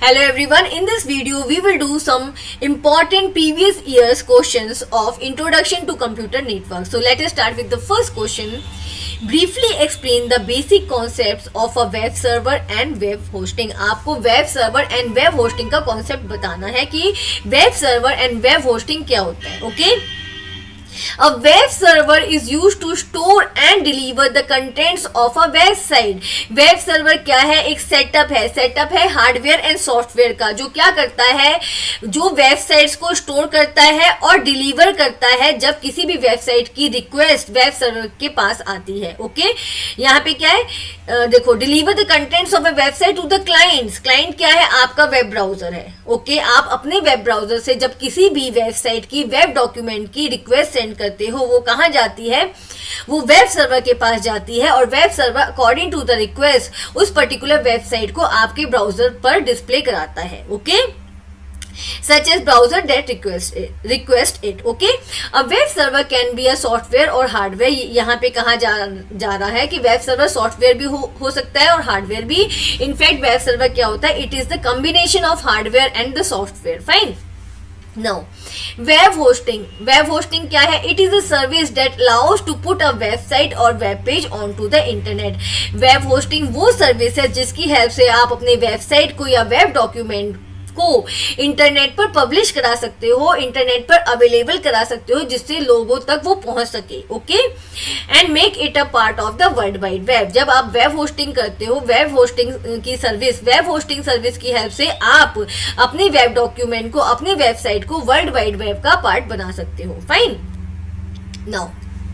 Hello everyone, in this video we will do some important previous years questions of introduction to computer network. So let us start with the first question. Briefly explain the basic concepts of a web server and web hosting. आपको web server and web hosting का concept बताना है कि web server and web hosting क्या होता है. Okay? A web server is used to store and deliver the contents of a website. Web server क्या है? एक सेटअप है हार्डवेयर एंड सॉफ्टवेयर का, जो क्या करता है, जो वेबसाइट्स को स्टोर करता है और डिलीवर करता है जब किसी भी वेबसाइट की रिक्वेस्ट वेब सर्वर के पास आती है. ओके, यहाँ पे क्या है, देखो, deliver the contents of a website to the clients. Client क्या है? आपका वेब ब्राउजर है. ओके, आप अपने वेब ब्राउजर से जब किसी भी वेबसाइट की वेब डॉक्यूमेंट की रिक्वेस्ट सेंड करते हो, वो कहाँ जाती है? वो वेब सर्वर के पास जाती है और web server according to the request उस पर्टिकुलर वेबसाइट को आपके ब्राउजर पर डिस्प्ले कराता है. Okay, such as browser that request it. Okay, a web server can be a software और हार्डवेयर. यहाँ पे कहा जा रहा है कि वेब सर्वर सॉफ्टवेयर भी हो सकता है और हार्डवेयर भी. इनफैक्ट वेब सर्वर क्या होता है? It is the combination of hardware and the software. Fine. Now, web hosting. Web hosting क्या है? It is a service that allows to put a website or web page onto the internet. Web hosting वो service है जिसकी help से आप अपने website को या वेब डॉक्यूमेंट को इंटरनेट पर पब्लिश करा सकते हो, इंटरनेट पर अवेलेबल करा सकते हो, जिससे लोगों तक वो पहुंच सके. Okay, and make it a part of the world wide web. जब आप वेब होस्टिंग करते हो, वेब होस्टिंग होस्टिंग सर्विस की हेल्प से आप अपने वेब डॉक्यूमेंट को, अपने वेबसाइट को वर्ल्ड वाइड वेब का पार्ट बना सकते हो. Fine. Now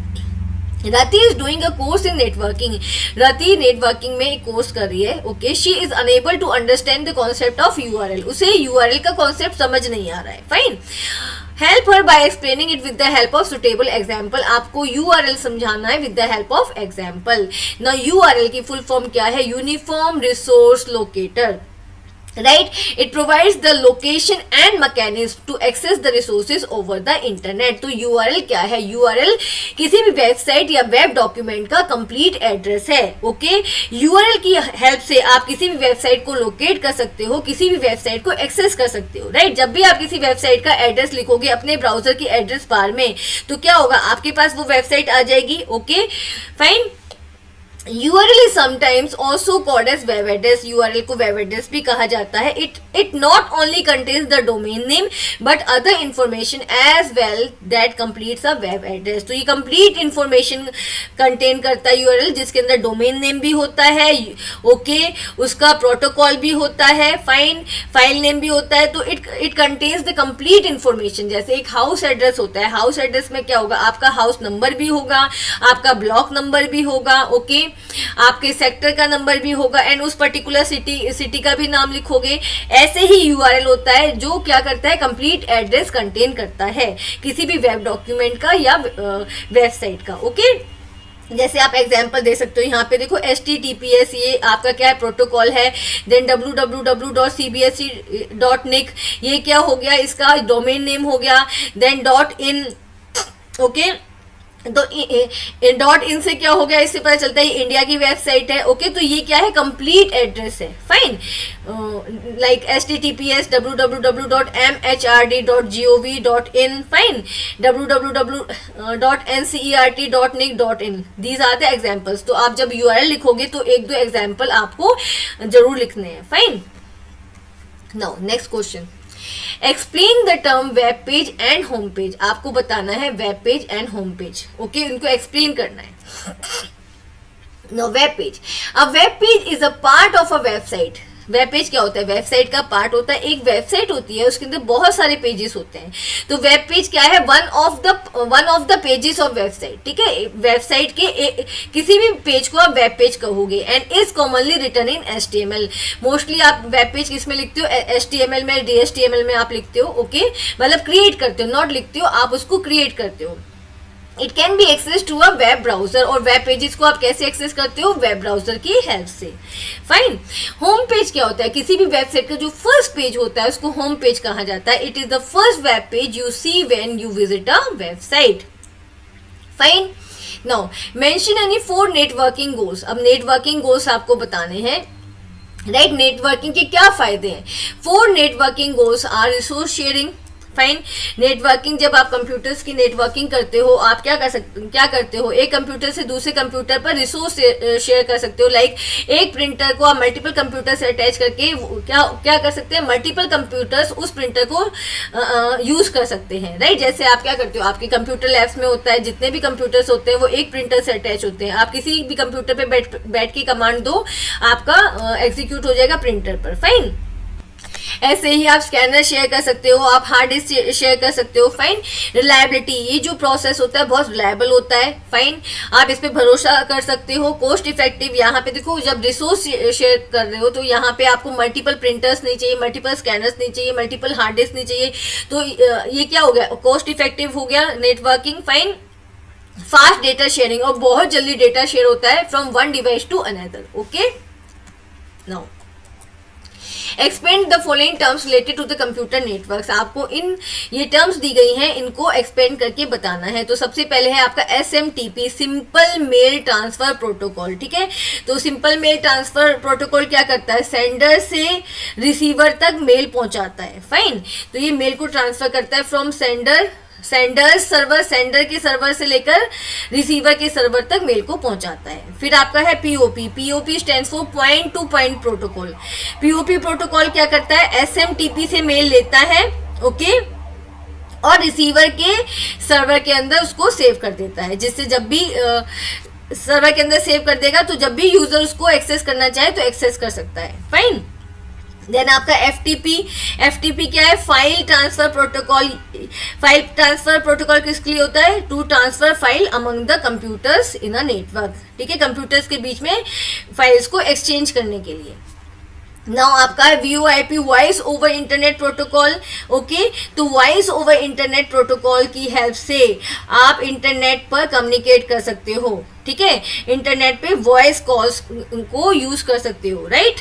Rati is doing a course in networking. Rati networking में एक कोर्स कर रही है. Okay, she is unable to understand the concept of URL. उसे यूआरएल का कॉन्सेप्ट समझ नहीं आ रहा है. Fine. Help her by explaining it with the help of suitable example. आपको यूआरएल समझाना है with the help of example. ना यूआरएल की फुल फॉर्म क्या है? Uniform resource locator. Right, it provides the location and mechanism to access the resources over the internet. तो URL क्या है? URL किसी भी वेबसाइट या वेब डॉक्यूमेंट का कंप्लीट एड्रेस है. ओके, URL की हेल्प से आप किसी भी वेबसाइट को लोकेट कर सकते हो, किसी भी वेबसाइट को एक्सेस कर सकते हो. राइट, जब भी आप किसी वेबसाइट का एड्रेस लिखोगे अपने ब्राउजर की एड्रेस बार में, तो क्या होगा? आपके पास वो वेबसाइट आ जाएगी. Okay, fine. URL is sometimes also called as web address. URL को web address भी कहा जाता है. It not only contains the domain name but other information as well that completes a web address. तो ये complete information contain करता है URL, जिसके अंदर domain name भी होता है. ओके, उसका प्रोटोकॉल भी होता है. फाइन. फाइल नेम भी होता है. तो it contains the complete information. जैसे एक हाउस एड्रेस होता है, हाउस एड्रेस में क्या होगा? आपका हाउस नंबर भी होगा, आपका ब्लॉक नंबर भी होगा. ओके, आपके सेक्टर का नंबर भी होगा एंड उस पर्टिकुलर सिटी का भी नाम लिखोगे. ऐसे ही यूआरएल होता है जो क्या करता है? कंप्लीट एड्रेस कंटेन करता है किसी भी वेब डॉक्यूमेंट का या वेबसाइट का. ओके, जैसे आप एग्जाम्पल दे सकते हो. यहाँ पे देखो, HTTPS ये आपका क्या है? प्रोटोकॉल है. देन www.cbse.nic ये क्या हो गया? इसका डोमेन नेम हो गया. Then .in. ओके, तो डॉट इन से क्या हो गया? इससे पता चलता है इंडिया की वेबसाइट है. ओके, तो ये क्या है? कंप्लीट एड्रेस है. Fine. Like HTTPS www.mhrd.gov.in. Fine. www.ncert.nic.in. These are the examples. तो आप जब URL लिखोगे तो एक दो एग्जाम्पल आपको जरूर लिखने हैं. Fine. Now next question. Explain the term web page and home page. आपको बताना है web page and home page. Okay, उनको एक्सप्लेन करना है. No, web page. A web page is a part of a website. Web page क्या होता है? Website का पार्ट होता है. एक वेबसाइट होती है, उसके अंदर बहुत सारे पेजेस होते हैं. तो वेब पेज क्या है? One of the pages of website. ठीक है, वेबसाइट के किसी भी पेज को आप वेब पेज कहोगे. And is commonly written in HTML. Mostly आप वेब पेज किस में लिखते हो? HTML में, DHTML में आप लिखते हो. ओके, मतलब क्रिएट करते हो, नॉट लिखते हो, आप उसको क्रिएट करते हो. It can be access to a web browser. और वेब पेजेस को आप कैसे एक्सेस करते हो? वेब ब्राउजर की हेल्प से. फाइन. होम पेज क्या होता है? किसी भी वेबसाइट का जो फर्स्ट पेज होता है उसको होम पेज कहा जाता है. It is the first web page you see when you visit a website. Fine. Now mention any 4 networking goals. अब नेटवर्किंग गोल्स आपको बताने हैं. राइट। नेटवर्किंग के क्या फायदे हैं? 4 networking goals are resource sharing. Fine. Networking, जब आप कंप्यूटर्स की नेटवर्किंग करते हो, आप क्या करते हो, एक कंप्यूटर से दूसरे कंप्यूटर पर रिसोर्स शेयर कर सकते हो। लाइक एक प्रिंटर को आप मल्टीपल कंप्यूटर से अटैच करके क्या कर सकते हैं, मल्टीपल कंप्यूटर्स उस प्रिंटर को यूज कर सकते हैं। राइट। जैसे आप क्या करते हो, आपके कंप्यूटर लैब्स में होता है, जितने भी कंप्यूटर्स होते हैं वो एक प्रिंटर से अटैच होते हैं। आप किसी भी कंप्यूटर पे बैठ के कमांड दो, आपका एग्जीक्यूट हो जाएगा प्रिंटर पर। फाइन। ऐसे ही आप स्कैनर शेयर कर सकते हो, आप हार्ड डिस्क शेयर कर सकते हो। फाइन। रिलायबिलिटी, ये जो प्रोसेस होता है बहुत रिलायबल होता है। फाइन। आप इस पे भरोसा कर सकते हो। कॉस्ट इफेक्टिव, यहाँ पे देखो जब रिसोर्स शेयर कर रहे हो तो यहाँ पे आपको मल्टीपल प्रिंटर्स नहीं चाहिए, मल्टीपल स्कैनर्स नहीं चाहिए, मल्टीपल हार्ड डिस्क नहीं चाहिए। तो ये क्या हो गया, कॉस्ट इफेक्टिव हो गया networking. Fine. Fast data sharing, और बहुत जल्दी डेटा शेयर होता है from one device to another. Okay. Now expand the following terms related to the computer networks. आपको ये टर्म्स दी गई हैं, इनको एक्सपेंड करके बताना है। तो सबसे पहले है आपका SMTP, simple mail transfer protocol. ठीक है। तो सिंपल मेल ट्रांसफर प्रोटोकॉल क्या करता है, सेंडर से रिसीवर तक मेल पहुंचाता है। फाइन। तो ये मेल को ट्रांसफर करता है फ्रॉम सेंडर के सर्वर से लेकर रिसीवर के सर्वर तक मेल को पहुंचाता है। फिर आपका है POP stands for point to point protocol. POP protocol क्या करता है, SMTP से मेल लेता है, ओके, और रिसीवर के सर्वर के अंदर उसको सेव कर देता है, जिससे जब भी सर्वर के अंदर सेव कर देगा तो जब भी यूजर उसको एक्सेस करना चाहे तो एक्सेस कर सकता है। फाइन। देन आपका FTP क्या है, file transfer protocol. File transfer protocol किसके लिए होता है, to transfer file among the computers in a network. ठीक है, कंप्यूटर्स के बीच में फाइल्स को एक्सचेंज करने के लिए। नाउ आपका है VoIP, voice over internet protocol. Okay. तो वॉइस ओवर इंटरनेट प्रोटोकॉल की हेल्प से आप इंटरनेट पर कम्युनिकेट कर सकते हो। ठीक है, इंटरनेट पे वॉइस कॉल्स को यूज कर सकते हो। Right.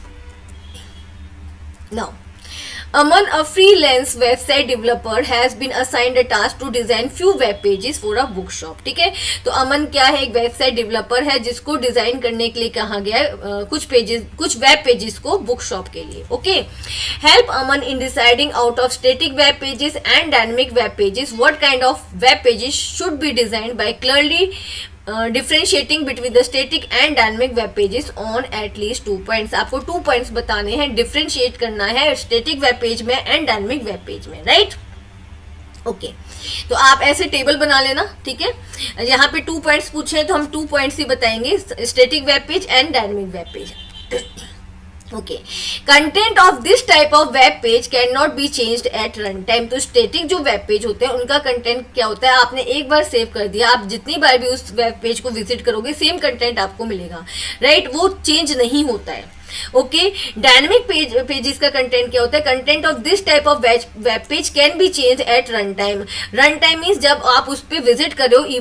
Now, Aman, a freelance website developer, has been assigned a task to design few web pages for a bookshop. ठीक है, तो अमन क्या है, एक वेबसाइट डेवलपर है जिसको डिजाइन करने के लिए कहा गया है कुछ वेब पेजेस को बुक शॉप के लिए. Okay, help Aman in deciding out of static web pages and dynamic web pages what kind of web pages should be designed by clearly differentiating between the static and dynamic web pages on at least 2 points. आपको 2 points बताने हैं, differentiate करना है static web page में and dynamic web page में. Right, okay. तो आप ऐसे टेबल बना लेना. ठीक है, यहाँ पे 2 पॉइंट्स पूछे हैं तो हम 2 पॉइंट्स ही बताएंगे, static web page and dynamic web page. Okay, content of this type of web page can not be changed at run time. तो स्टेटिक जो वेब पेज होते हैं उनका कंटेंट क्या होता है, आपने एक बार सेव कर दिया, आप जितनी बार भी उस वेब पेज को विजिट करोगे सेम कंटेंट आपको मिलेगा. राइट, वो चेंज नहीं होता है. ओके, डायनेमिक पेजेस का कंटेंट क्या होता है, content of this type of web page can be change at run time. Run time means जब आप उस पर विजिट कर रहे हो,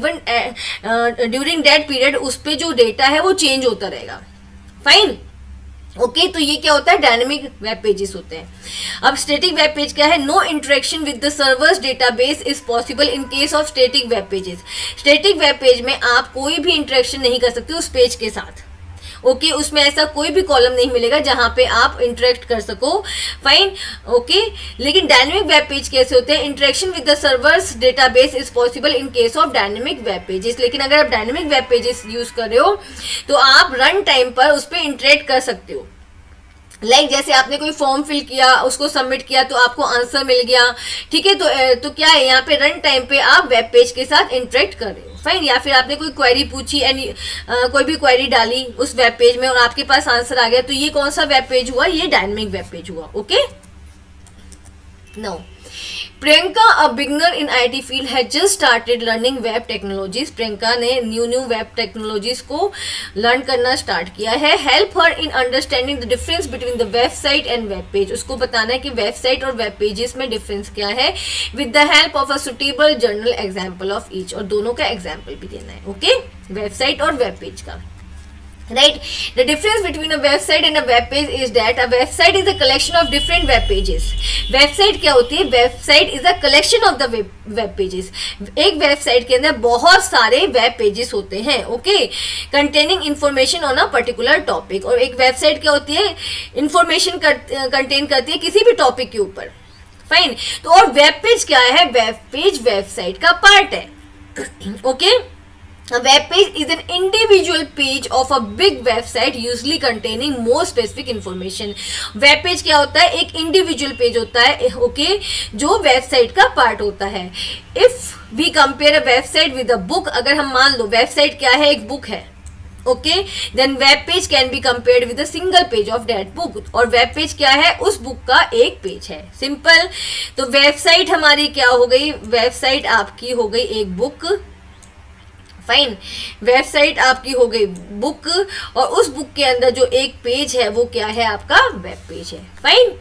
इवन ड्यूरिंग दैट पीरियड उस पर जो डेटा है वो चेंज होता रहेगा. फाइन. ओके, तो ये क्या होता है, डायनेमिक वेब पेजेस होते हैं. अब स्टैटिक वेब पेज क्या है, no interaction with the servers database is possible in case of static web pages. Static web page में आप कोई भी इंटरेक्शन नहीं कर सकते उस पेज के साथ. ओके, उसमें ऐसा कोई भी कॉलम नहीं मिलेगा जहां पे आप इंटरेक्ट कर सको. फाइन. ओके, लेकिन डायनेमिक वेब पेज कैसे होते हैं, interaction with the servers database is possible in case of dynamic web pages. लेकिन अगर आप डायनेमिक वेब पेजेस यूज कर रहे हो तो आप रन टाइम पर उस पर इंटरेक्ट कर सकते हो. लाइक जैसे आपने कोई फॉर्म फिल किया, उसको सबमिट किया तो आपको आंसर मिल गया. ठीक है, तो क्या है, यहाँ पे रन टाइम पे आप वेब पेज के साथ इंटरेक्ट कर रहे हो. फाइन. या फिर आपने कोई क्वेरी पूछी, कोई भी क्वेरी डाली उस वेब पेज में और आपके पास आंसर आ गया, तो ये कौन सा वेब पेज हुआ, ये डायनेमिक वेब पेज हुआ. Okay. Now Priyanka, a beginner in IT field, has just started learning web technologies. Priyanka ने न्यू वेब टेक्नोलॉजीज को लर्न करना स्टार्ट किया है. Help her in understanding the difference between the website and web page. उसको बताना है कि वेबसाइट और वेब पेजेस में डिफरेंस क्या है, with the help of a suitable general example of each. और दोनों का एग्जाम्पल भी देना है. ओके, वेबसाइट और वेब पेज का. right? The difference between a website and a web page is that a website is a collection of different web pages. Website क्या होती है? Website is a collection of the web pages. एक website के अंदर बहुत सारे web pages होते हैं, okay, containing information on a particular topic. और एक वेबसाइट क्या होती है? इंफॉर्मेशन कंटेन करती है किसी भी टॉपिक के ऊपर, फाइन. तो और वेब पेज क्या है? वेब पेज वेबसाइट का पार्ट है, okay. A web page is an individual page of a big website usually containing more specific information. Web page क्या होता है? एक individual page होता है, ओके, जो वेबसाइट का पार्ट होता है. If we compare a website with a book, अगर हम मान लो वेबसाइट क्या है? एक बुक है, okay, then web page can be compared with a single page of that book. और वेब पेज क्या है? उस बुक का एक पेज है, सिंपल. तो वेबसाइट हमारी क्या हो गई? वेबसाइट आपकी हो गई एक बुक, फाइन. वेबसाइट आपकी हो गई बुक, और उस बुक के अंदर जो एक पेज है वो क्या है? आपका वेब पेज है, फाइन.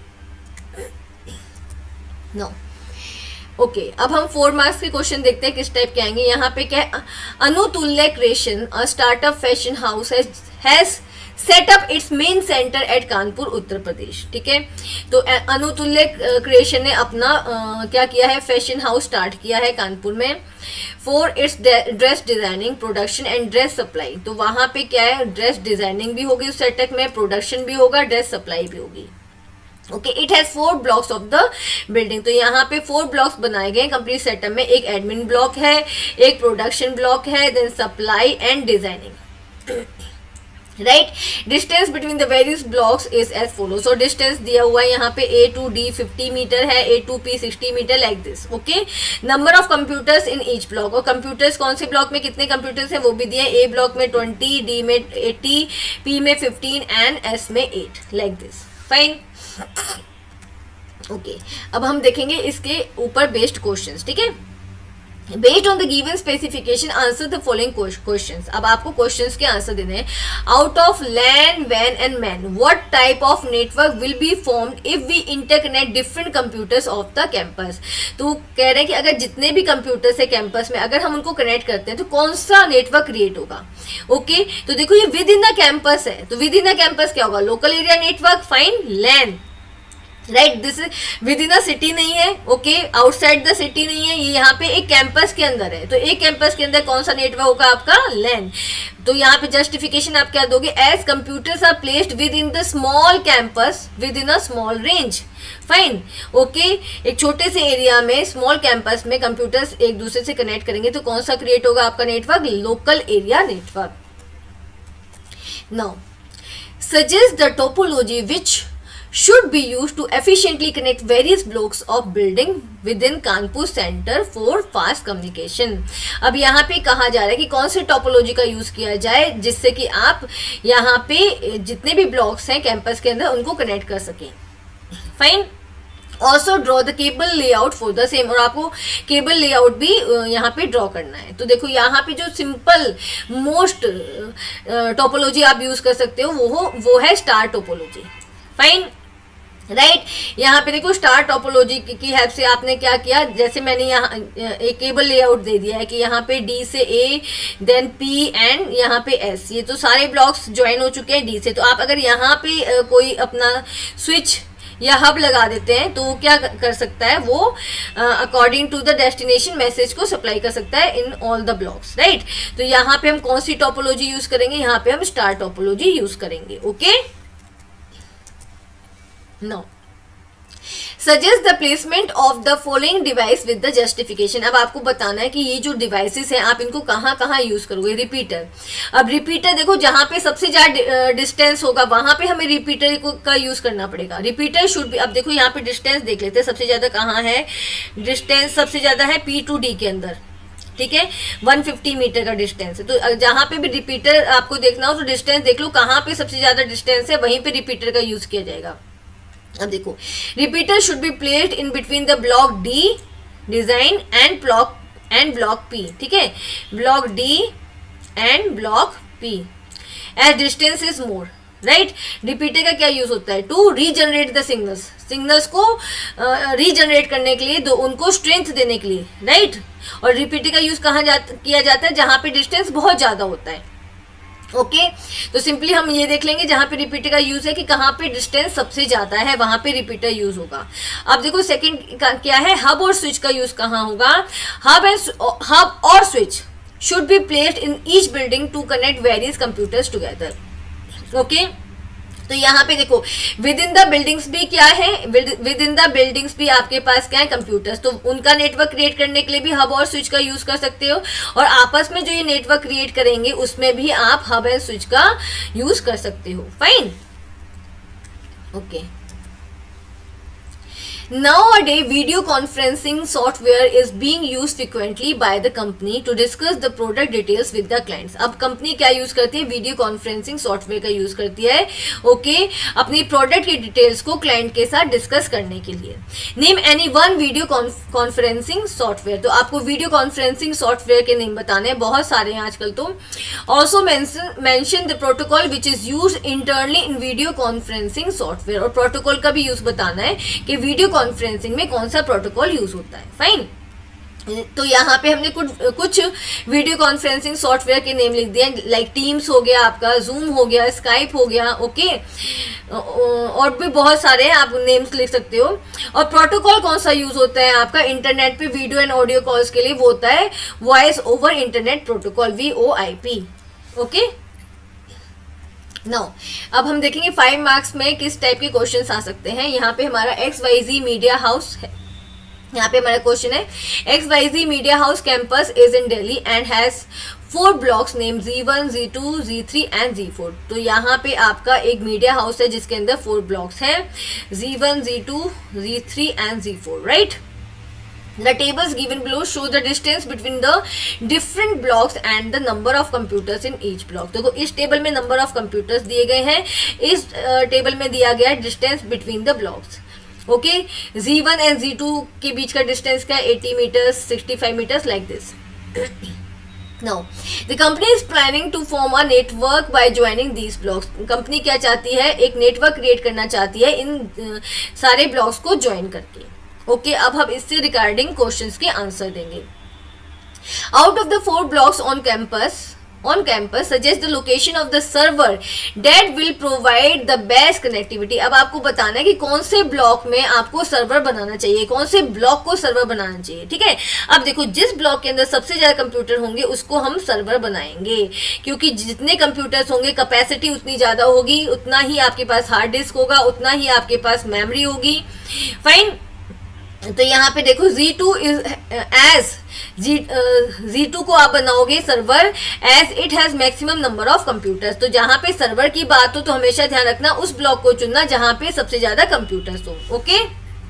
No, okay. अब हम 4 मार्क्स के क्वेश्चन देखते हैं किस टाइप के आएंगे. यहाँ पे क्या है? Anutulya creation, a startup fashion house has set up its main centre at Kanpur, Uttar Pradesh. ठीक है, तो अनुतुल्य क्रिएशन ने अपना क्या किया है? फैशन हाउस स्टार्ट किया है कानपुर में. For its dress designing, production and dress supply. तो वहां पे क्या है? ड्रेस डिजाइनिंग भी होगी उस सेटअप में, प्रोडक्शन भी होगा, ड्रेस सप्लाई भी होगी, okay. It has 4 blocks of the building. तो यहाँ पे 4 ब्लॉक्स बनाए गए कंप्लीट सेटअप में. एक एडमिन ब्लॉक है, एक प्रोडक्शन ब्लॉक है, then supply and designing, right. Distance between the various blocks is as follow. So distance दिया हुआ है यहाँ पे A to D 50 मीटर है, A to P 60 metre, like this, okay. Number of computers in each block, और computers कौन से block में कितने कंप्यूटर्स हैं वो भी दिए. A ब्लॉक में 20, D में 80, P में 15 एंड S में 8, लाइक दिस, फाइन, ओके. अब हम देखेंगे इसके ऊपर बेस्ड क्वेश्चंस, ठीक है. Based on the given specification, answer the following questions. अब आपको questions के आंसर देने हैं. Out of LAN, WAN and MAN, what type of network will be formed if we interconnect different computers of the campus? तो कह रहे हैं कि अगर जितने भी कंप्यूटर्स है कैंपस में, अगर हम उनको कनेक्ट करते हैं तो कौन सा नेटवर्क क्रिएट होगा, ओके. तो देखो ये विद इन द कैंपस है, तो विद इन द कैंपस क्या होगा? Local area network, fine, LAN, right. This within the city नहीं है, ओके, आउटसाइड द सिटी नहीं है, ये यहाँ पे एक कैंपस के अंदर है. तो एक कैंपस के अंदर कौन सा नेटवर्क होगा? आपका LAN. तो यहाँ पे जस्टिफिकेशन आप क्या दोगे? As computers are placed within the small campus within a small range, fine, okay. एक छोटे से एरिया में, स्मॉल कैंपस में कंप्यूटर्स एक दूसरे से कनेक्ट करेंगे तो कौन सा क्रिएट होगा आपका network? Local area network. Now suggest the topology which should be used to efficiently connect various blocks of building within Kanpur Center for fast communication. अब यहाँ पे कहा जा रहा है कि कौन से टोपोलॉजी का यूज किया जाए जिससे कि आप यहाँ पे जितने भी ब्लॉक्स हैं कैंपस के अंदर उनको कनेक्ट कर सकें, fine. Also draw the cable layout for the same, और आपको केबल लेआउट भी यहाँ पे ड्रॉ करना है. तो देखो यहाँ पे जो सिंपल मोस्ट टोपोलॉजी आप यूज कर सकते हो वो है स्टार टोपोलॉजी, फाइन, राइट. यहाँ पे देखो स्टार टोपोलॉजी की हेल्प से आपने क्या किया? जैसे मैंने यहाँ एक केबल लेआउट दे दिया है कि यहाँ पे D से A, देन P एंड यहाँ पे S, ये तो सारे ब्लॉक्स ज्वाइन हो चुके हैं D से. तो आप अगर यहाँ पे कोई अपना स्विच या हब लगा देते हैं तो वो क्या कर सकता है? वो according to the destination message को सप्लाई कर सकता है in all the blocks, right. तो यहाँ पे हम कौन सी टोपोलॉजी यूज करेंगे? यहाँ पे हम स्टार टोपोलॉजी यूज करेंगे, okay. No. Suggest the placement of the following device with the justification. अब आपको बताना है कि ये जो डिवाइसेस हैं आप इनको कहाँ कहाँ यूज करोगे. रिपीटर, अब रिपीटर देखो जहाँ पे सबसे ज्यादा डिस्टेंस होगा वहां पे हमें रिपीटर का यूज करना पड़ेगा. रिपीटर शुड भी, अब देखो यहाँ पे डिस्टेंस देख लेते हैं सबसे ज्यादा कहाँ है. डिस्टेंस सबसे ज्यादा है P to D के अंदर, ठीक है, 150 मीटर का डिस्टेंस है. तो जहां पे भी रिपीटर आपको देखना हो तो डिस्टेंस देख लो कहाँ पे सबसे ज्यादा डिस्टेंस है, वहीं पे रिपीटर का यूज किया जाएगा. अब देखो repeater should be placed in between the block D design and block P, ठीक है, block D and block P as distance is more, right. Repeater का क्या यूज होता है? टू रीजनरेट द सिग्नल्स को रीजनरेट करने के लिए, उनको स्ट्रेंथ देने के लिए, राइट. और रिपीटर का यूज कहाँ किया जाता है? जहां पे डिस्टेंस बहुत ज्यादा होता है, ओके तो सिंपली हम ये देख लेंगे जहां पे रिपीटर का यूज है कि कहां पे डिस्टेंस सबसे ज्यादा है वहां पे रिपीटर यूज होगा। अब देखो सेकंड का क्या है, हब और स्विच का यूज कहां होगा, हब और switch should be placed in each building to connect various computers together. Okay तो यहाँ पे देखो विद इन द बिल्डिंग्स भी क्या है, विद इन द बिल्डिंग्स भी आपके पास क्या है, कंप्यूटर्स, तो उनका नेटवर्क क्रिएट करने के लिए भी हब और स्विच का यूज कर सकते हो, और आपस में जो ये नेटवर्क क्रिएट करेंगे उसमें भी आप हब एंड स्विच का यूज कर सकते हो। Fine, okay. Nowadays, video conferencing software is being used frequently by the company to discuss the product details with the clients. अब कंपनी क्या यूज करती है, वीडियो कॉन्फ्रेंसिंग सॉफ्टवेयर का यूज करती है, ओके, अपनी प्रोडक्ट की डिटेल्स को क्लाइंट के साथ डिस्कस करने के लिए। Name any one video conferencing software, तो आपको वीडियो कॉन्फ्रेंसिंग सॉफ्टवेयर के नेम बताने हैं, बहुत सारे हैं आजकल तो। Also mention the protocol which is use internally in video conferencing software, और प्रोटोकॉल का भी यूज बताना है कि वीडियो कॉन्फ्रेंसिंग में कौन सा प्रोटोकॉल यूज होता है। फाइन, तो यहाँ पे हमने कुछ वीडियो कॉन्फ्रेंसिंग सॉफ्टवेयर के नेम लिख दिए, लाइक टीम्स हो गया, आपका जूम हो गया, स्काइप हो गया, ओके, और भी बहुत सारे हैं, आप नेम्स लिख सकते हो। और प्रोटोकॉल कौन सा यूज होता है आपका इंटरनेट पे वीडियो एंड ऑडियो कॉल्स के लिए, वो होता है voice over internet protocol, VoIP। Okay, now अब हम देखेंगे 5 मार्क्स में किस टाइप के क्वेश्चंस आ सकते हैं। यहाँ पे हमारा XYZ मीडिया हाउस है, यहाँ पे हमारा क्वेश्चन है XYZ media house campus is in Delhi and has 4 blocks name Z1, Z2, Z3 and Z4। तो यहाँ पे आपका एक मीडिया हाउस है जिसके अंदर 4 ब्लॉक्स हैं, Z1, Z2, Z3 and Z4, right. The tables given below show the distance between the different blocks and the number of computers in each block। देखो इस टेबल में नंबर ऑफ कंप्यूटर्स दिए गए हैं, इस टेबल में दिया गया है distance between the blocks. Okay, Z1 and Z2 के बीच का डिस्टेंस क्या है, 80 metres, 65 metres, like this. Now, the company is planning to form a network by joining these blocks। Company क्या चाहती है, एक नेटवर्क क्रिएट करना चाहती है इन सारे ब्लॉक्स को ज्वाइन करके। ओके, अब हम इससे रिगार्डिंग क्वेश्चंस के आंसर देंगे। Out of the 4 blocks on campus suggest the location of the server that will provide the best connectivity. अब आपको बताना है कि कौन से ब्लॉक में आपको सर्वर बनाना चाहिए, कौन से ब्लॉक को सर्वर बनाना चाहिए, ठीक है। अब देखो जिस ब्लॉक के अंदर सबसे ज्यादा कंप्यूटर होंगे उसको हम सर्वर बनाएंगे, क्योंकि जितने कंप्यूटर्स होंगे कैपेसिटी उतनी ज्यादा होगी, उतना ही आपके पास हार्ड डिस्क होगा, उतना ही आपके पास मेमोरी होगी। फाइन, तो यहाँ पे देखो Z2 Z2 को आप बनाओगे server as it has maximum number of computers. तो जहां पे सर्वर की बात हो तो हमेशा ध्यान रखना उस ब्लॉक को चुनना जहां पे सबसे ज्यादा कंप्यूटर्स हो। Okay,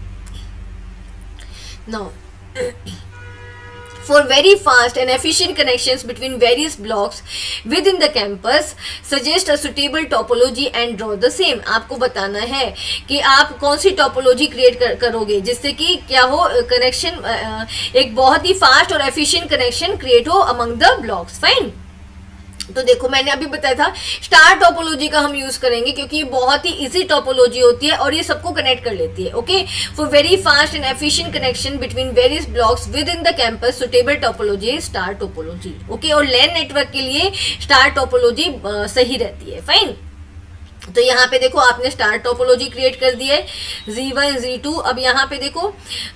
now for very fast and efficient connections between various blocks within the campus suggest a suitable topology and draw the same। आपको बताना है कि आप कौन सी टोपोलॉजी क्रिएट करोगे जिससे कि क्या हो, कनेक्शन एक बहुत ही फास्ट और एफिशिएंट कनेक्शन क्रिएट हो अमंग द ब्लॉक्स। फाइन, तो देखो मैंने अभी बताया था स्टार टोपोलॉजी का हम यूज करेंगे क्योंकि ये बहुत ही इजी टोपोलॉजी होती है और ये सबको कनेक्ट कर लेती है। Okay, for very fast and efficient connection between various blocks within the campus suitable topology star topology. Okay, और लैन नेटवर्क के लिए स्टार टोपोलॉजी सही रहती है। फाइन, तो यहाँ पे देखो आपने स्टार टोपोलॉजी क्रिएट कर दी है, Z1, Z2। अब यहाँ पे देखो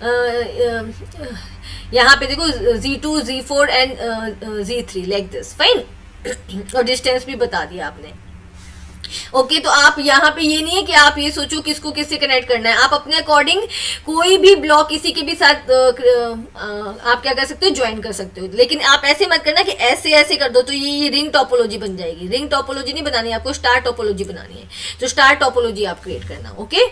Z2, Z4 and Z3 like this. Fine, और डिस्टेंस भी बता दिया आपने। ओके, तो आप यहाँ पे ये नहीं है कि आप ये सोचो किसको किससे कनेक्ट करना है, आप अपने अकॉर्डिंग कोई भी ब्लॉक किसी के भी साथ आप क्या कर सकते हो, ज्वाइन कर सकते हो। लेकिन आप ऐसे मत करना कि ऐसे ऐसे कर दो तो ये रिंग टोपोलॉजी बन जाएगी। रिंग टोपोलॉजी नहीं बनानी, आपको स्टार टोपोलॉजी बनानी है, तो स्टार टोपोलॉजी आप क्रिएट करना। Okay,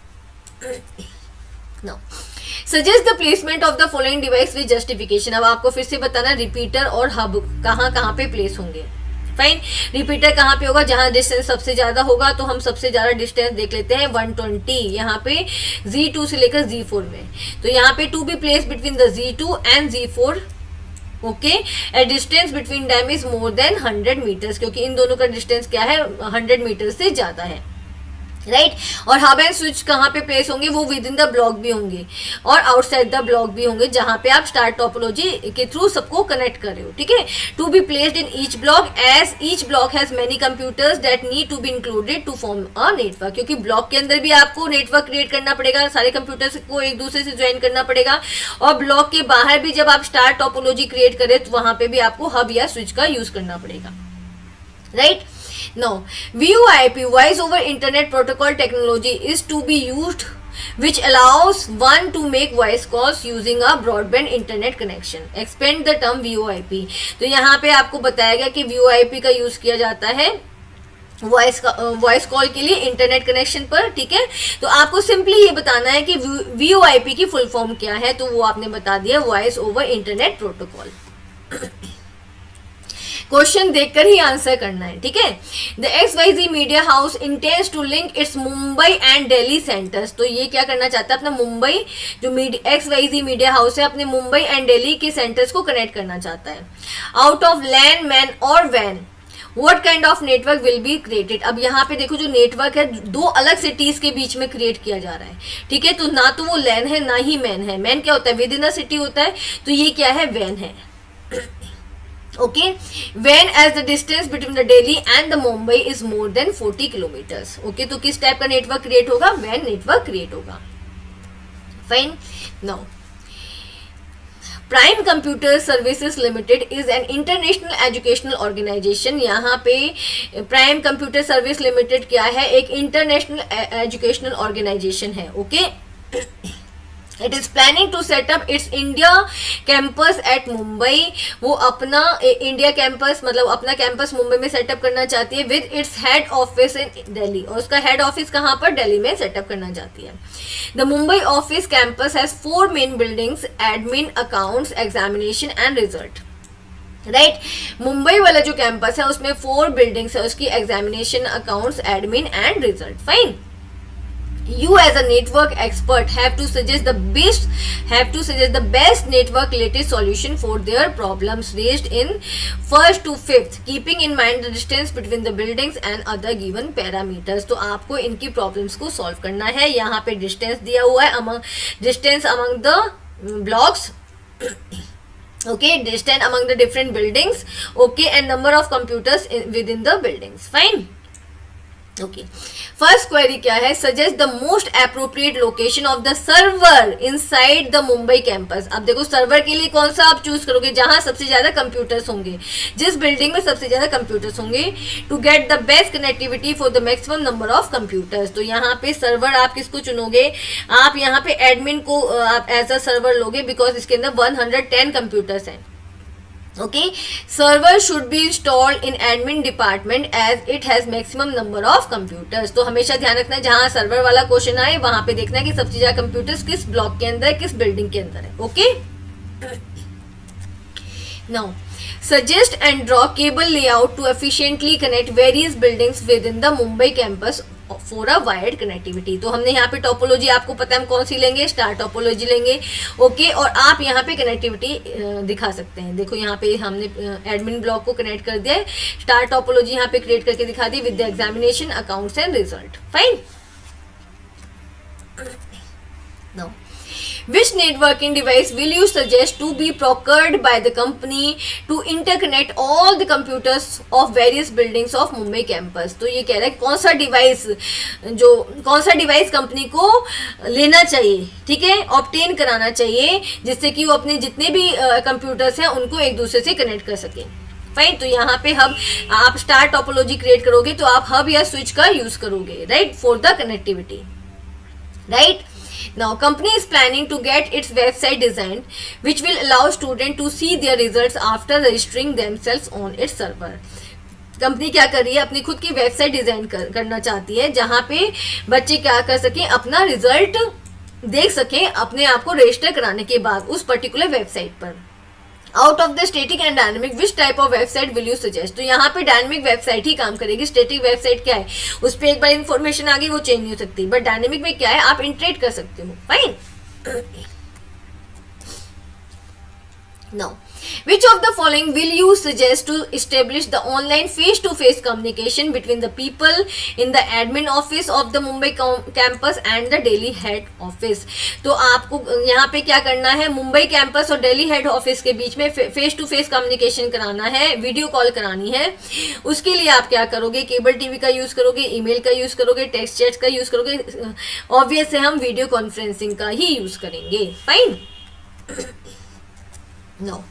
now suggest the placement of the following device with justification. अब आपको फिर से बताना रिपीटर और हब कहाँ पे प्लेस होंगे। फाइन, रिपीटर कहाँ पे होगा, जहां डिस्टेंस सबसे ज्यादा होगा, तो हम सबसे ज्यादा डिस्टेंस देख लेते हैं 120 यहाँ पे Z2 से लेकर Z4 में। तो यहाँ पे to be place between the Z2 and Z4। Okay, a distance between them is more than 100 metres, क्योंकि इन दोनों का डिस्टेंस क्या है, 100 मीटर से ज्यादा है। राइट और हब एंड स्विच कहाँ पे प्लेस होंगे, वो विद इन द ब्लॉक भी होंगे और आउटसाइड द ब्लॉक भी होंगे, जहाँ पे आप स्टार टोपोलॉजी के थ्रू सबको कनेक्ट कर रहे हो, ठीक है। To be placed in each block as each block has many computers that need to be included to form a network, क्योंकि ब्लॉक के अंदर भी आपको नेटवर्क क्रिएट करना पड़ेगा, सारे कंप्यूटर्स को एक दूसरे से ज्वाइन करना पड़ेगा, और ब्लॉक के बाहर भी जब आप स्टार टोपोलॉजी क्रिएट करें तो वहां पे भी आपको हब या स्विच का यूज करना पड़ेगा, right. Now, VoIP Voice over Internet Protocol technology is to be used, which allows one to make voice calls using a broadband internet connection. Expand the term VoIP. तो यहाँ पे आपको बताया गया कि VoIP का यूज किया जाता है वॉइस कॉल के लिए इंटरनेट कनेक्शन पर, ठीक है। तो आपको सिंपली ये बताना है कि VoIP की फुल फॉर्म क्या है, तो वो आपने बता दिया, voice over internet protocol. Question देखकर ही आंसर करना है, ठीक है। The XYZ media house intends to link its Mumbai and Delhi centres, तो ये क्या करना चाहता है, अपना मुंबई जो XYZ मीडिया हाउस है अपने मुंबई एंड दिल्ली के सेंटर्स को कनेक्ट करना चाहता है। आउट ऑफ लैंड मैन और वैन what kind of network will be created. अब यहाँ पे देखो जो नेटवर्क है दो अलग सिटीज के बीच में क्रिएट किया जा रहा है, ठीक है। तो ना तो वो लैन है ना ही मैन है, मैन क्या होता है विद इन अ सिटी होता है, तो ये क्या है वैन है, okay. When as the distance between the Delhi and the Mumbai is more than 40 kilometres, okay. तो किस टाइप का नेटवर्क क्रिएट होगा, वैन नेटवर्क क्रिएट होगा, fine. Now prime computer services limited is an international educational organisation. यहाँ पे प्राइम कंप्यूटर सर्विस लिमिटेड क्या है, एक इंटरनेशनल एजुकेशनल ऑर्गेनाइजेशन है, okay. It is planning to set up its India campus at Mumbai. वो अपना India campus मतलब अपना कैंपस मुंबई में सेटअप करना चाहती है with its head office in Delhi, और उसका हेड ऑफिस कहाँ पर, दिल्ली में सेटअप करना चाहती है। The Mumbai office campus has 4 main buildings, admin, accounts, examination and result, right. Mumbai वाला जो कैंपस है उसमें 4 बिल्डिंग्स है, उसकी examination, accounts, admin and result, fine. You as a network expert have to suggest the best network related solution for their problems raised in 1st to 5th, keeping in mind the distance between the buildings and other given parameters। तो आपको इनकी problems को solve करना है। यहाँ पे distance दिया हुआ है, distance among the blocks, okay, distance among the different buildings, okay, and number of computers within the buildings, fine, okay। First query क्या है, suggest the most appropriate location of the server inside the Mumbai campus. अब देखो server के लिए कौन सा आप choose करोगे, जहां सबसे ज्यादा कंप्यूटर्स होंगे, जिस बिल्डिंग में सबसे ज्यादा कंप्यूटर्स होंगे, to get the best connectivity for the maximum number of computers. तो यहाँ पे सर्वर आप किसको चुनोगे, आप यहाँ पे एडमिन को आप एज अ सर्वर लोगे, बिकॉज इसके अंदर 110 कंप्यूटर्स हैं, okay। server should be installed in admin department as it has maximum number of computers। तो हमेशा ध्यान रखना है जहां सर्वर वाला क्वेश्चन आए वहां पे देखना है कि सबसे ज्यादा कंप्यूटर्स किस ब्लॉक के अंदर है, किस बिल्डिंग के अंदर है, okay. Now suggest and draw cable layout to efficiently connect various buildings within the Mumbai campus for a wired connectivity। तो हमने यहाँ पे टोपोलॉजी आपको पता है हम कौन सी लेंगे, स्टार टोपोलॉजी लेंगे, ओके। और आप यहाँ पे कनेक्टिविटी दिखा सकते हैं, देखो यहाँ पे हमने एडमिन ब्लॉक को कनेक्ट कर दिया है, स्टार टोपोलॉजी यहाँ पे क्रिएट करके दिखा दी with the examination, accounts and result, fine. Now which networking device will you suggest to be procured by the company to interconnect all the computers of various buildings of Mumbai campus। तो ये कह रहा है कौन सा device company को लेना चाहिए, ठीक है, ऑब्टेन कराना चाहिए, जिससे कि वो अपने जितने भी कंप्यूटर्स हैं उनको एक दूसरे से कनेक्ट कर सके, फाइन। तो यहाँ पे हब आप स्टार टोपोलॉजी क्रिएट करोगे तो आप हब या स्विच का यूज करोगे, right, for the connectivity, right. Now company is planning to get its website designed which will allow students to see their results after registering themselves on its server। Company क्या कर रही है, अपनी खुद की website design करना चाहती है जहां पे बच्चे क्या कर सकें, अपना रिजल्ट देख सकें अपने आप को रजिस्टर कराने के बाद उस पर्टिकुलर वेबसाइट पर। Out of the static and dynamic which type of website will you suggest. तो यहाँ पे डायनेमिक वेबसाइट ही काम करेगी, स्टैटिक वेबसाइट क्या है, उस पर एक बार इन्फॉर्मेशन आ गई वो चेंज नहीं हो सकती, बट डायनेमिक में क्या है आप इंटरेक्ट कर सकते हो, fine. Now Which of the following will you suggest to establish the online face-to-face communication between the people in the admin office of the Mumbai campus and the Delhi head office? तो आपको यहाँ पे क्या करना है, Mumbai campus और Delhi head office के बीच में फेस टू फेस कम्युनिकेशन कराना है, वीडियो कॉल करानी है। उसके लिए आप क्या करोगे, केबल टीवी का यूज करोगे, ईमेल का यूज करोगे, टेक्स्ट चैट का यूज करोगे, ऑब्वियस है हम वीडियो कॉन्फ्रेंसिंग का ही यूज करेंगे। Fine. No,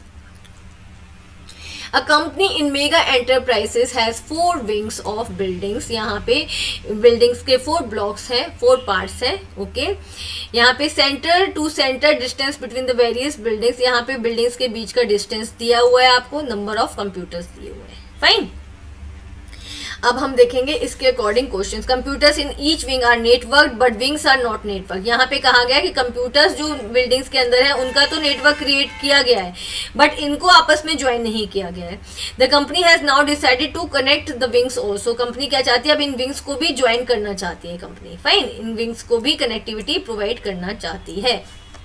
A company in mega enterprises has 4 wings of buildings। यहाँ पे buildings के 4 blocks हैं, 4 parts हैं। ओके, यहाँ पे centre to centre distance between the various buildings, यहाँ पे बिल्डिंग्स के बीच का डिस्टेंस दिया हुआ है आपको, नंबर ऑफ कंप्यूटर्स दिए हुए हैं। फाइन। अब हम देखेंगे इसके according questions. Computers in each wing are network but wings are not network. यहाँ पे कहा गया कि कंप्यूटर्स जो बिल्डिंग्स के अंदर है उनका तो नेटवर्क क्रिएट किया गया है बट इनको आपस में ज्वाइन नहीं किया गया है। The company has now decided to connect the wings also. Company क्या चाहती है, अब इन विंग्स को भी ज्वाइन करना चाहती है कंपनी। फाइन, इन विंग्स को भी कनेक्टिविटी प्रोवाइड करना चाहती है।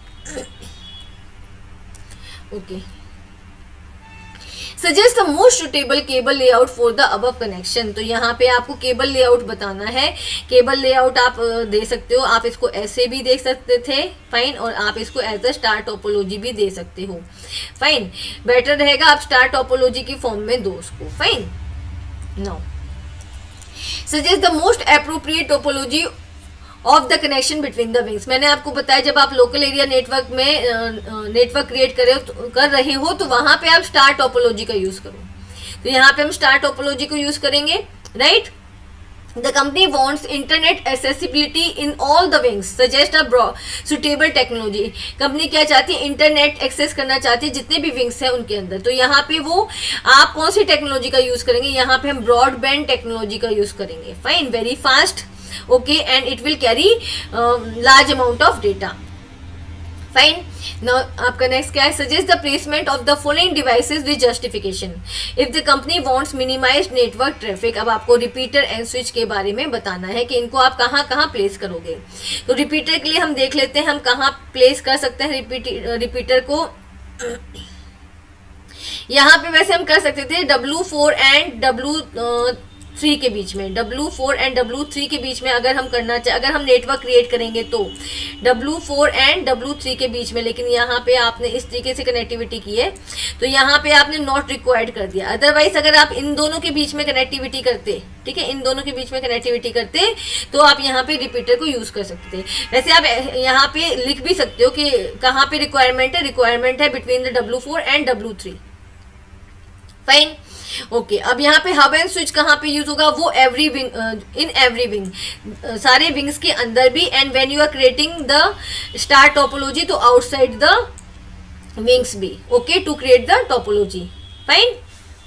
Okay, suggest the most suitable cable layout for the above connection. तो यहाँ पे आपको केबल लेआउट बताना है। केबल लेआउट आप दे सकते हो, आप इसको ऐसे भी देख सकते थे। फाइन, और आप इसको एज अ स्टार टोपोलॉजी भी दे सकते हो। फाइन, बेटर रहेगा आप स्टार टोपोलॉजी की फॉर्म में दो उसको। Fine. No, suggest the most appropriate topology of the connection between the wings. मैंने आपको बताया जब आप लोकल एरिया नेटवर्क में नेटवर्क क्रिएट कर रहे हो तो वहां पे आप स्टार टोपोलॉजी का यूज करो। तो यहाँ पे हम स्टार टोपोलॉजी को यूज करेंगे। Right. The company wants internet accessibility in all the wings, suggest a suitable technology. Company क्या चाहती है, इंटरनेट एक्सेस करना चाहती है जितने भी विंग्स हैं उनके अंदर। तो यहाँ पे वो आप कौन सी टेक्नोलॉजी का यूज करेंगे, यहाँ पे हम ब्रॉडबैंड टेक्नोलॉजी का यूज करेंगे। Fine, very fast. Okay, and it will carry large amount of data. Fine. Now आपका नेक्स्ट क्या है, suggest the placement of the following devices with justification if the company wants minimised network traffic. अब आपको repeater and switch के बारे में बताना है कि इनको आप कहाँ कहाँ प्लेस करोगे। तो रिपीटर के लिए हम देख लेते हैं हम कहाँ प्लेस कर सकते हैं रिपीटर को। यहाँ पे वैसे हम कर सकते थे W4 एंड W3 के बीच में, W4 एंड W3 के बीच में अगर हम करना चाहे, अगर हम नेटवर्क क्रिएट करेंगे तो W4 एंड W3 के बीच में। लेकिन यहाँ पे आपने इस तरीके से कनेक्टिविटी की है तो यहाँ पे आपने नॉट रिक्वायर्ड कर दिया। अदरवाइज अगर आप इन दोनों के बीच में कनेक्टिविटी करते, ठीक है, इन दोनों के बीच में कनेक्टिविटी करते तो आप यहाँ पे रिपीटर को यूज कर सकते थे। वैसे आप यहाँ पे लिख भी सकते हो कि कहाँ पे रिक्वायरमेंट है between the W4 and W3। Fine. Okay, अब यहाँ पे हब एंड स्विच कहाँ पे यूज होगा, वो every wing, in every wing, सारे विंग्स के अंदर भी। And when you are creating the star topology तो आउटसाइड द विंग्स भी। Okay, to create the topology. Fine.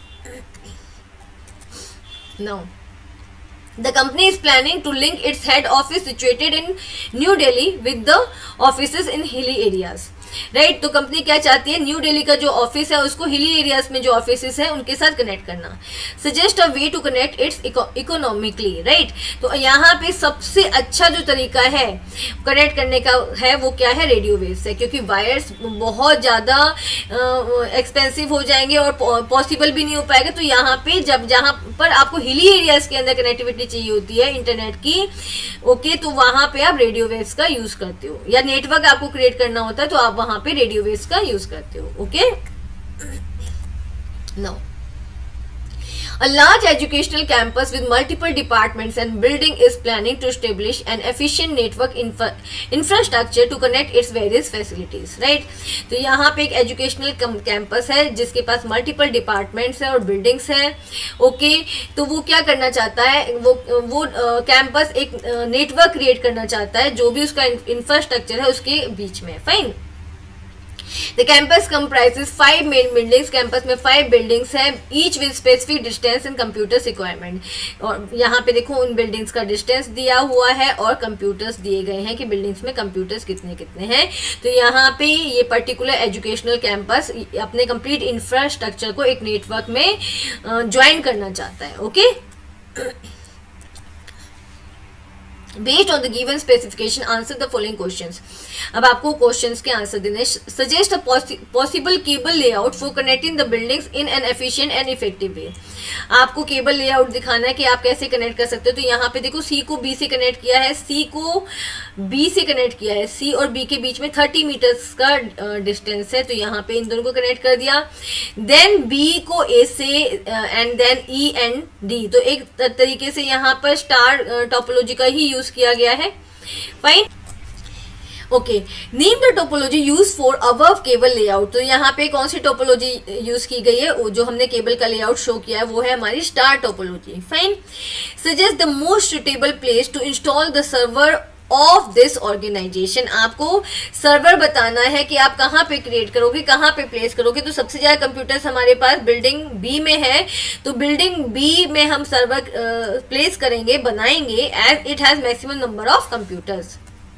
Now the company is planning to link its head office situated in New Delhi with the offices in hilly areas। Right, तो company क्या चाहती है, new Delhi का जो office है उसको hilly areas में जो ऑफिसेस है उनके साथ कनेक्ट करना। Suggest a way to connect its economically. Right, तो यहाँ पे सबसे अच्छा जो तरीका है कनेक्ट करने का है वो क्या है, रेडियो वेव्स है, क्योंकि वायर्स बहुत ज़्यादा एक्सपेंसिव हो जाएंगे और पॉसिबल भी नहीं हो पाएगा। तो यहाँ पे जहाँ पर आपको हिली एरियाज के अंदर कनेक्टिविटी चाहिए होती है इंटरनेट की, ओके, तो वहाँ पे आप रेडियो वेव्स का यूज करते हो, या नेटवर्क आपको क्रिएट करना होता है तो आप वहां पे रेडियो वेव्स का यूज करते हो। Okay. Now a large educational campus with multiple departments and building is planning to establish an efficient network infrastructure to connect its various facilities। right, तो यहाँ पे एक एजुकेशनल कैंपस है जिसके पास मल्टीपल डिपार्टमेंट्स है और बिल्डिंग्स है। ओके, तो वो क्या करना चाहता है, वो कैंपस एक नेटवर्क क्रिएट करना चाहता है जो भी उसका इंफ्रास्ट्रक्चर है उसके बीच में। Fine. The campus comprises 5 main buildings। Campus में 5 बिल्डिंग्स हैं, each with specific distance and computers requirement। और यहाँ पे देखो उन बिल्डिंग्स का डिस्टेंस दिया हुआ है और कंप्यूटर्स दिए गए हैं कि बिल्डिंग्स में कंप्यूटर्स कितने कितने हैं। तो यहाँ पे ये पर्टिकुलर एजुकेशनल कैंपस अपने कंप्लीट इंफ्रास्ट्रक्चर को एक नेटवर्क में ज्वाइन करना चाहता है। Okay, Based on the given specification, answer the following questions. अब आपको क्वेश्चंस के आंसर देने. Suggest a possible cable layout for connecting the buildings in an efficient and effective way. आपको केबल लेआउट दिखाना है कि आप कैसे कनेक्ट कर सकते हो. तो यहाँ पे देखो सी को बी से कनेक्ट किया है, सी को बी से कनेक्ट किया है, सी और बी के बीच में 30 मीटर्स का डिस्टेंस है. तो यहाँ पे इन दोनों को कनेक्ट कर दिया. देन बी को ए से and then E and D. तो एक तरीके से यहाँ पर स्टार टोपोलॉजी का ही यूज किया गया है. Fine. Okay, name the topology use for above cable layout. तो यहाँ पे कौन सी टोपोलॉजी यूज की गई है, जो हमने केबल का लेआउट शो किया है वो है हमारी star topology. Fine. Suggest the most suitable place to install the server of this organisation. आपको सर्वर बताना है कि आप कहाँ पे क्रिएट करोगे, कहाँ पे प्लेस करोगे. तो सबसे ज्यादा कंप्यूटर्स हमारे पास बिल्डिंग बी में है, तो बिल्डिंग बी में हम सर्वर प्लेस करेंगे, बनाएंगे, as it has maximum number of computers.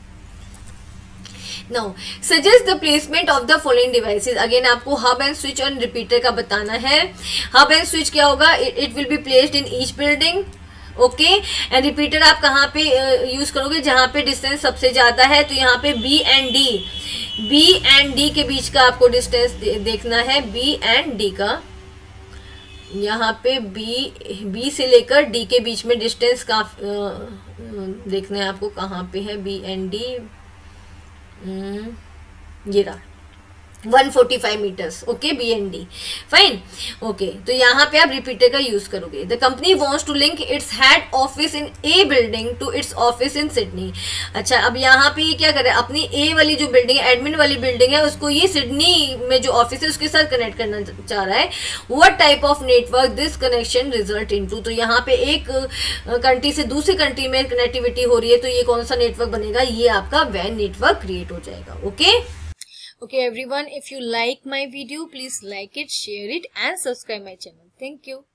Now, suggest the placement of the following devices. Again आपको hub and switch और repeater का बताना है. Hub and switch क्या होगा, it will be placed in each building. Okay, and repeater आप कहाँ पे यूज करोगे, जहाँ पे डिस्टेंस सबसे ज्यादा है. तो यहाँ पे बी एंड डी के बीच का आपको डिस्टेंस देखना है. बी एंड डी का यहाँ पे बी से लेकर डी के बीच में डिस्टेंस का देखना है आपको, कहाँ पे है बी एंड डी. ये रहा 145 metres. Okay, B and D. Fine. Okay, तो यहाँ पे आप रिपीटर का यूज करोगे. The company wants to link its head office in A building to its office in Sydney. अच्छा, अब यहाँ पे ये क्या कर रहा है, अपनी ए वाली जो बिल्डिंग है, एडमिन वाली बिल्डिंग है, उसको ये सिडनी में जो ऑफिस है उसके साथ कनेक्ट करना चाह रहा है. What type of network this connection result into. तो यहाँ पे एक कंट्री से दूसरी कंट्री में कनेक्टिविटी हो रही है, तो ये कौन सा नेटवर्क बनेगा, ये आपका वैन नेटवर्क क्रिएट हो जाएगा. Okay. Okay everyone, if you like my video, please like it, share it and subscribe my channel. Thank you.